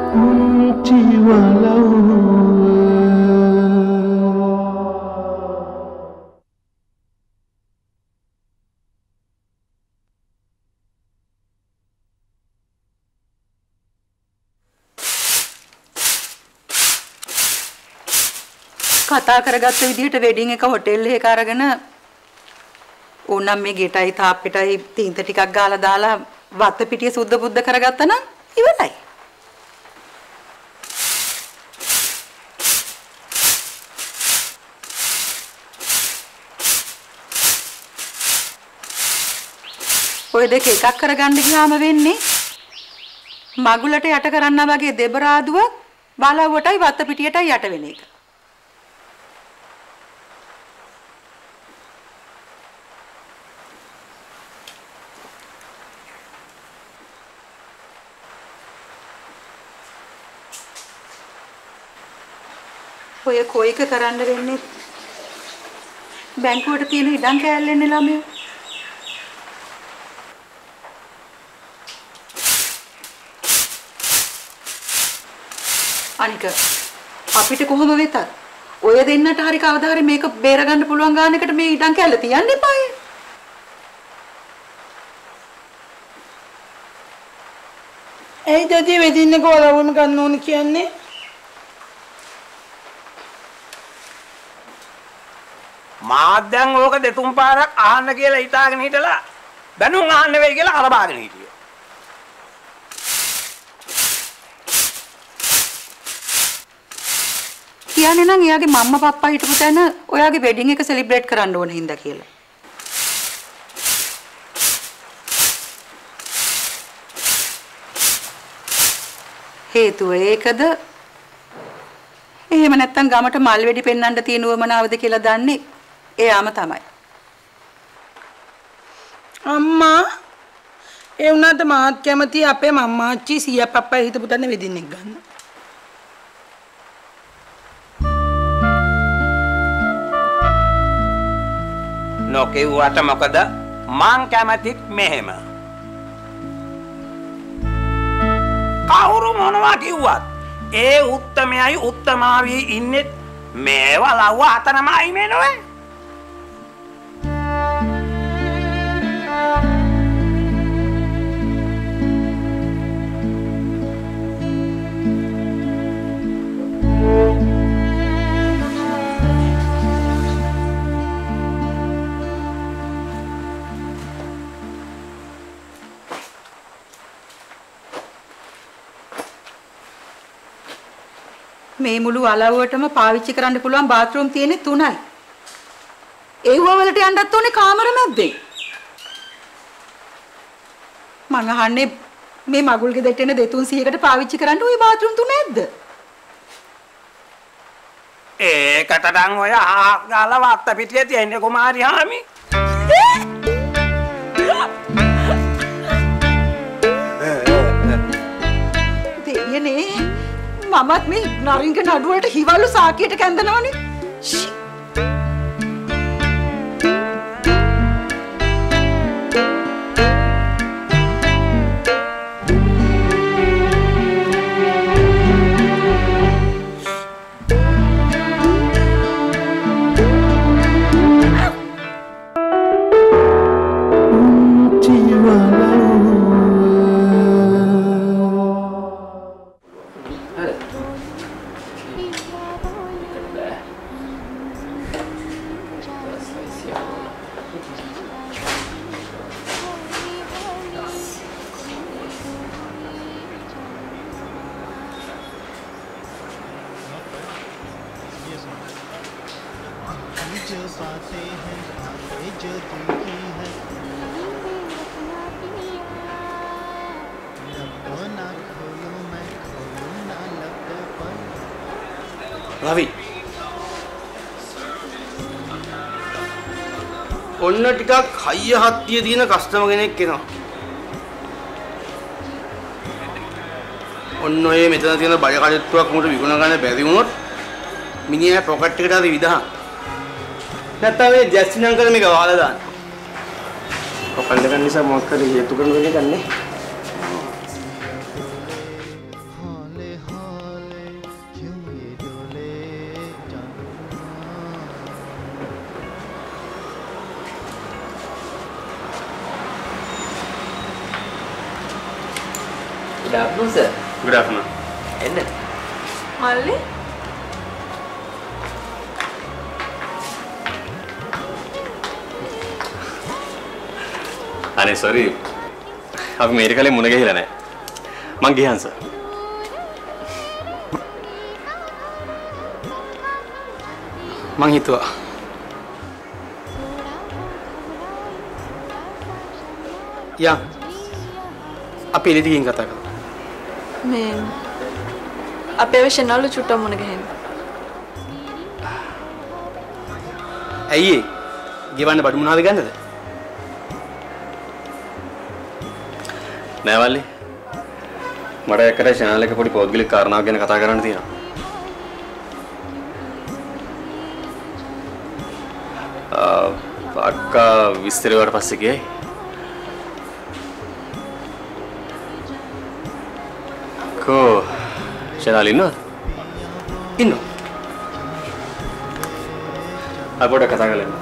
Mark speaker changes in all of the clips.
Speaker 1: කතා කරගත්ත විදිහට වෙඩින් එක හොටෙල් එකක අරගෙන ඕනම් මේ ගෙටයි තාප්පෙටයි තීන්ත ටිකක් ගාලා දාලා වත්ත පිටිය සුද්ධ බුද්ධ කරගත්තා නම් ඉවරයි. ඔය දෙක එකක් කරගන්න ගියාම වෙන්නේ මගුලට යට කරන්නා වගේ දෙබරාදුවක් බලවටයි වත්ත පිටියටයි යට වෙන එක. ඔය කොයික කරන්න වෙන්නේ බැංකුවට තියෙන ඉඩම් කෑල්ලෙන්නේ ළමයෝ. අනික අපිට කොහොම වෙතත් ඔය දෙන්නට හරි කවදා හරි මේක බේර ගන්න පුළුවන් ගානකට මේ ඉඩම් කෑල්ල තියන්න එපායි.
Speaker 2: ඇයි දෙදී වෙදින්න කොලවුන් ගන්න ඕන කියන්නේ?
Speaker 3: මාත් දැන් ඕක දෙතුන් පාරක් අහන්න කියලා හිතාගෙන හිටලා බැනුම් අහන්න වෙයි කියලා අරබාගෙන හිටියේ.
Speaker 1: කියන්නේ නම් එයාගේ මම්මා පප්පා හිටපු තැන ඔයාගේ වෙඩින් එක සෙලිබ්‍රේට් කරන්න ඕන හින්දා කියලා. හේතුව ඒකද? එහෙම නැත්නම් ගමට මල් වෙඩි පෙන්වන්න තියෙන උවමනාවද කියලා දන්නේ එයාම තමයි.
Speaker 2: අම්මා ඒ වුණාට මාත් කැමති අපේ මම්මාච්චි සීයා පප්පා හිටපු තැන වෙදින්නෙක් ගන්න.
Speaker 3: නොකියුවට මොකද මං කැමතිත් මෙහෙම. කවුරු මොනවා කිව්වත් ඒ උත්තමයයි උත්තමාවී ඉන්නේ මේවා ලව්ව අතනමයි මේනොවේ.
Speaker 1: මේ මුළු අලව්වටම පාවිච්චි කරන්න පුළුවන් බාත්රූම් තියෙන්නේ 3යි. ඒව වලට යන්නත් ඕනේ කාමර මැද්දේ. මං අහන්නේ මේ මගුල් ගෙදරට එන 200කට පාවිච්චි කරන්න ওই බාත්රූම් 3 නැද්ද?
Speaker 3: ඒකට නම් ඔය ගාලා වත්ත පිටියේ තියෙන්නේ කුමාරි හාමි.
Speaker 1: දෙයනේ මමත් මේ නරින්ග නඩුවලට හිවලු සාකියට කැඳනවනේ.
Speaker 4: රවි ඔන්න ටිකක් හයිය හත්තිය දින කස්ටමර් කෙනෙක් එනවා. ඔන්න ඔය මෙතන තියෙන බය කඩට්ටුවක් මුට විකුණ ගන්න බැරි වුණොත් මිනිහා පොකට් එකට හරි විදහන්. නැත්නම් මේ ජැස්ටින් අංකල් මේක වහලා දාන්න. පොකට් එක නිසා මොකක් හරි හේතු කරන දෙයක් නේ.
Speaker 5: Good afternoon, sir.
Speaker 4: Good afternoon.
Speaker 5: එන්න.
Speaker 6: මල්ලි
Speaker 7: අනේ sorry. අපි මේක කලින් මුණ ගැහිලා නැහැ. මං ගියන් සර්.
Speaker 4: මං හිතුවා යා අපි එළියකින් කතා කරමු.
Speaker 6: මේ අපේ විශ්නවල චුට්ටක් මුණ ගැහෙන්න.
Speaker 4: ඇයි ඒ? ගෙවන්න බඩු මොනවද ගන්නද?
Speaker 7: නෑ වල්ලි. මට එක්කර channel එක පොඩි පොත්ගලික කාරණාවක් ගැන කතා කරන්න තියෙනවා. අක්කා විස්තර වලට පස්සේ ගියයි. channel ඉන්නවද?
Speaker 4: ඉන්නවා.
Speaker 7: අපොඩ කතා කරලා.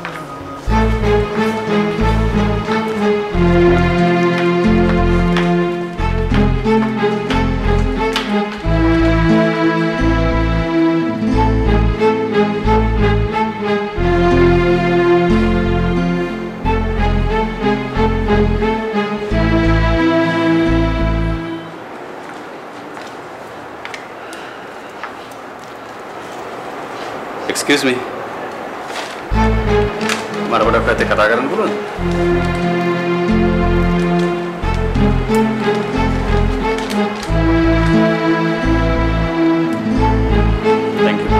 Speaker 7: Excuse me. මට පොඩක් පැත්තේ කතා කරන්න පුළුවන්ද? Thank you.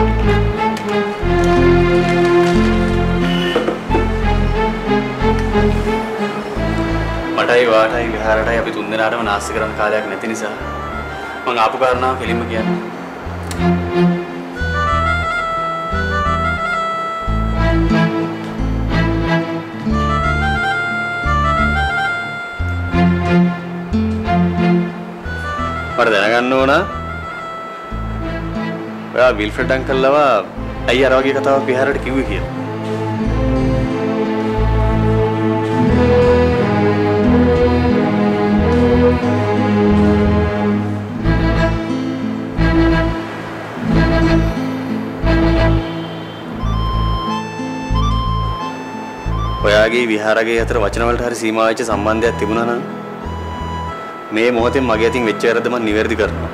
Speaker 7: මටයි වාටයි විහාරටයි අපි තුන්දෙනාටම නාස්ති කරන්න කාලයක් නැති නිසා මම ආපු කාරණාව කෙලින්ම කියන්නේ. මට දැනගන්න ඕන ඔයා විල්ෆ්‍රෙඩ් අංකල්ලව ඇයි අර වගේ කතාවක් විහාරයට කිව්වේ කියලා. ඔයාගේ විහාරගේ අතර වචන වලට හරි සීමා වෙච්ච සම්බන්ධයක් තිබුණා නම් මේ මොහොතේ මගේ අතින් වෙච්ච වැරද්ද මම නිවැරදි කරනවා.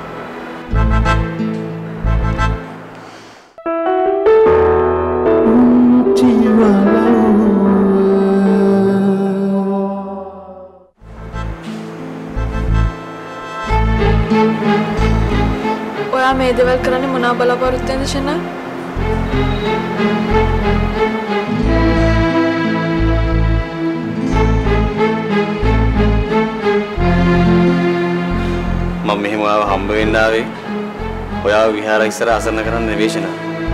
Speaker 6: ඔයා මේ දේවල් කරන්නේ මොනවා බලාපොරොත්තුෙන්ද ෂනා?
Speaker 7: මම මෙහෙම ආව හම්බ වෙන්න ආවේ ඔයාව විහාර ඉස්සර අසරණ කරන්න නෙවෙයිෂනා.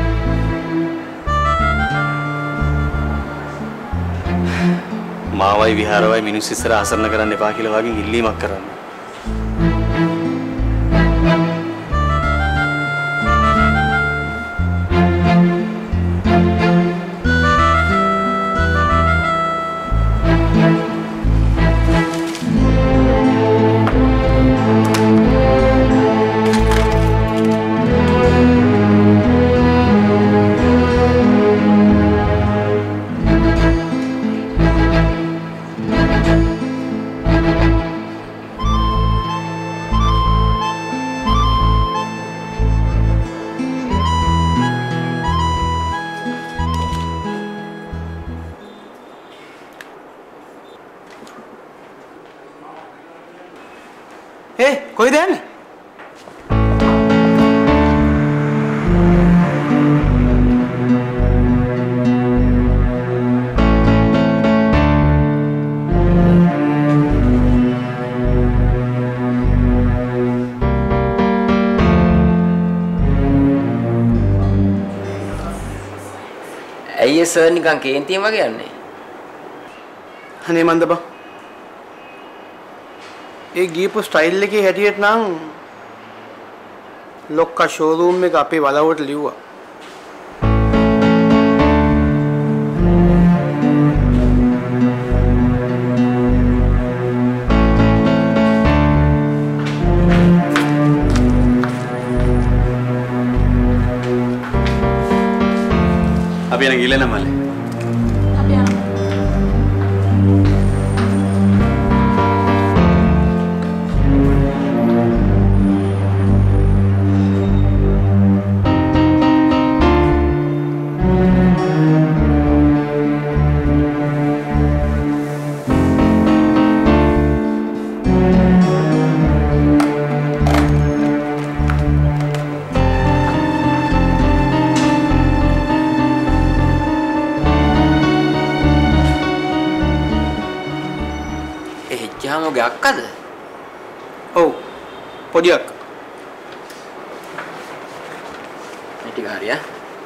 Speaker 7: මාවයි විහාරවයි මිනිස්සු ඉස්සර අසරණ කරන්න එපා කියලා වගේ ඉල්ලීමක් කරන්න.
Speaker 4: කොයිද යන්නේ?
Speaker 5: ඇයි ඒ සර් නිකන් කේන්තියෙන් වගේ යන්නේ?
Speaker 4: අනේ මන්ද බා. ඒ ගියපු ස්ටයිල් එකේ හැටියට නම් ලොක්කා ෂෝරූම් එක අපේ වලවට ලිව්වා.
Speaker 7: අපි යන ගිලන මල්ලේ.
Speaker 6: අපි යනවා.
Speaker 5: ජාමෝගේ අක්කද?
Speaker 4: ඔව්. පොඩි අක්ක.
Speaker 5: මේ ටික හරියා.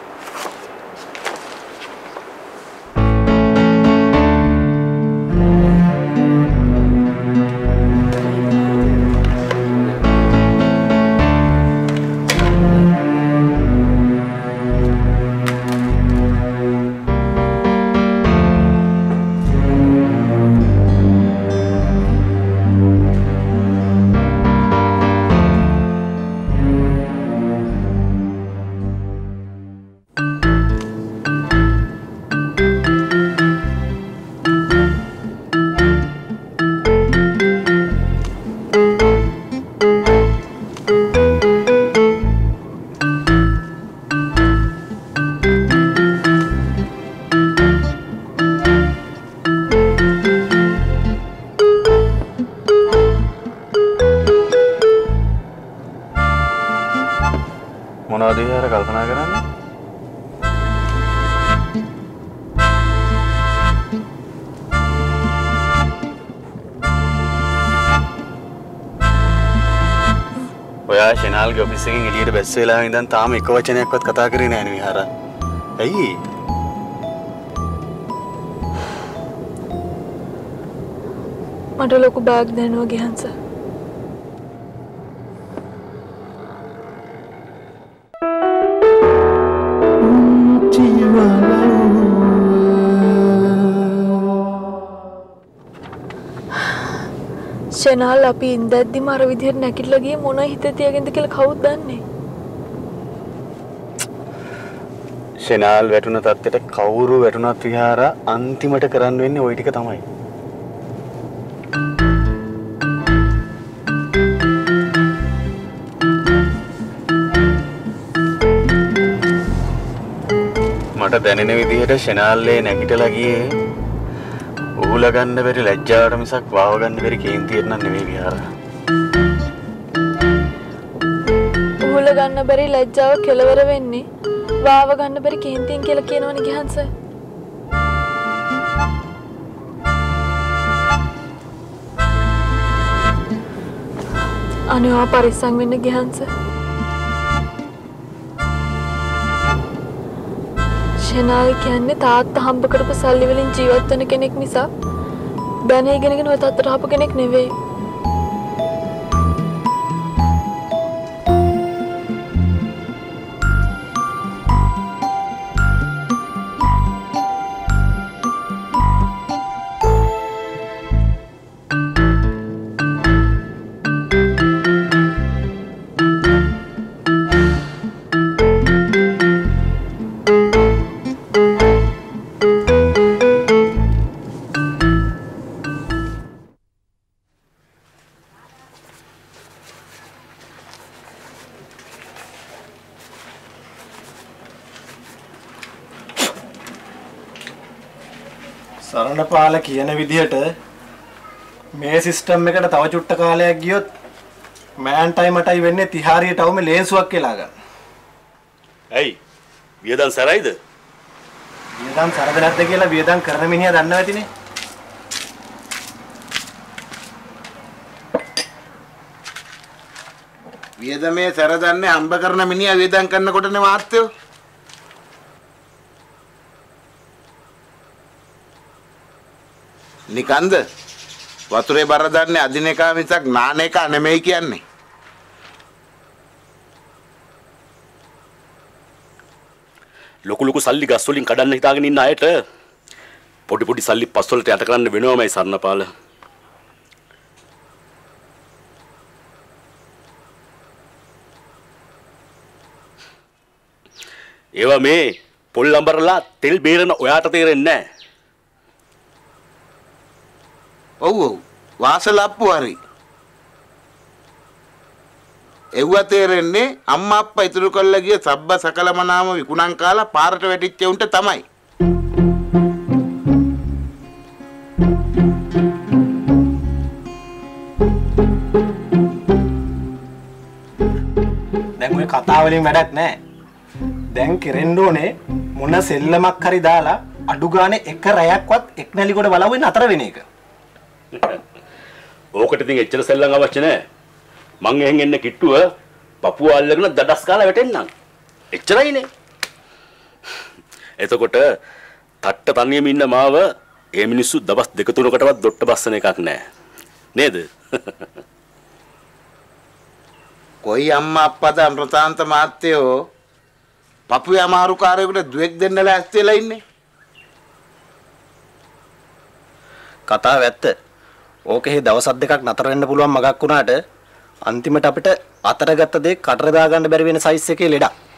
Speaker 7: මොනවද විහාර කල්පනා කරන්නේ? ඔයා ෂෙනාල්ගේ ඔෆිස් එකෙන් එළියට බැස්ස වෙලාවෙ ඉඳන් තාම එක වචනයක්වත් කතා කරේ නෑනේ විහාර. ඇයි?
Speaker 6: මට ලොකු බෑග් දෙනවා ගිහන්ස. ෂෙනාල් අපි ඉඳද්දිම අර විදිහට නැගිටලා ගියේ මොන හිත තියාගෙනද කියලා කවුද දන්නේ?
Speaker 7: ෂෙනාල් වැටුණ තත්ත්වයට කවුරු වැටුණත් විහාර අන්තිමට කරන්න වෙන්නේ ওই ටික තමයි. මට දැනෙන විදිහට ෂෙනාල්ලේ නැගිටලා ගියේ ඌල ගන්න බැරි ලැජ්ජාවට මිසක් වාව ගන්න බැරි කේන්තියට නම් නෙවෙයි විහාර.
Speaker 6: ඌල ගන්න බැරි ලැජ්ජාව කෙලවර වෙන්නේ වාව ගන්න බැරි කේන්තියෙන් කියලා කියනවනේ ගිහන්ස. අනේ පරිස්සම් වෙන්න ගිහන්ස. ෂෙනාල් කියන්නේ තාත්තා හම්බ කරපු සල්ලි වලින් ජීවත් වෙන කෙනෙක් නිසා දැන ඉගෙනගෙන ඔය තාත්තට ආපු කෙනෙක් නෙවෙයි.
Speaker 8: සරණපාල කියන විදිහට මේ සිස්ටම් එකට තව චුට්ට කාලයක් ගියොත් මෑන් ටයිමටයි වෙන්නේ තිහාරියට අවුම ලේන්සුවක් කියලා ගන්න.
Speaker 7: ඇයි? වියදම් සරයිද?
Speaker 8: වියදම් සරද නැද්ද කියලා වියදම් කරන මිනිහා දන්නව ඇතිනේ.
Speaker 9: වියදමේ සරදන්නේ හම්බ කරන මිනිහා වියදම් කරනකොටනේ මාත්‍යෝ. නිකන්ද වතුරේ බර දන්නේ අදින එක මිසක් නාන එක නෙමෙයි කියන්නේ.
Speaker 10: ලොකු සල්ලි ගස් වලින් කඩන්න හිතාගෙන ඉන්න අයට පොඩි සල්ලි පස් වලට යට කරන්න වෙනවමයි සරණපාල. ඒවා මේ පොල් අඹරලා තෙල් බේරන ඔයාට තේරෙන්නේ නැහැ.
Speaker 9: ඔව් ඔව් වාසලප්පු හරි. එව්ව තේරෙන්නේ අම්මා අප්පා ඉතුරු කරලා ගිය සබ්බ සකලමනාම විකුණන් කාලා පාරට වැටිච්ච උන්ට තමයි.
Speaker 8: දැන් ඔය කතා වලින් වැඩක් නැහැ. දැන් කෙරෙන්න ඕනේ මොන සෙල්ලමක් හරි දාලා අඩු ගානේ එක රැයක්වත් එක්නැලි කොට බලවෙන්න අතර වෙන එක.
Speaker 10: ඕකට ඉතින් එච්චර සෙල්ලම් අවශ්‍ය නැහැ. මං එහෙන් එන්න කිට්ටුව පපුව අල්ලගෙන දඩස් කාලා වැටෙන්නම්. එච්චරයිනේ. එතකොට තට්ට තනියම ඉන්න මාව ඒ මිනිස්සු දවස් දෙක තුනකටවත් දොට්ට බස්සන එකක් නැහැ. නේද?
Speaker 9: කොයි අම්මා අප්පාද අමෘතාන්ත මාත්‍යෝ පපුවේ අමාරු කාර්යයකට දුවෙක් දෙන්න ලෑස්තිලා ඉන්නේ.
Speaker 8: කතාව ඇත්ත. ඕකේ දවස් දෙකක් නතර වෙන්න පුළුවන් මගක් වුණාට අන්තිමට අපිට අතර ගත්ත දේ කටර දා ගන්න බැරි වෙන සයිස් එකේ ලෙඩක්.